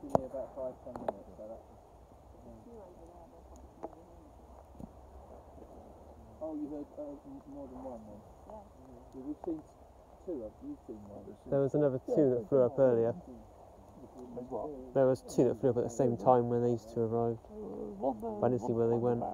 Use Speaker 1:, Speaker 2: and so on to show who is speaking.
Speaker 1: been here about 5-10 minutes, so that's... Oh, you heard more than one then? Yeah. We've seen two. You've seen one.
Speaker 2: There was another two that flew up earlier. There was two that flew up at the same time when these two arrived. But I didn't see where they went.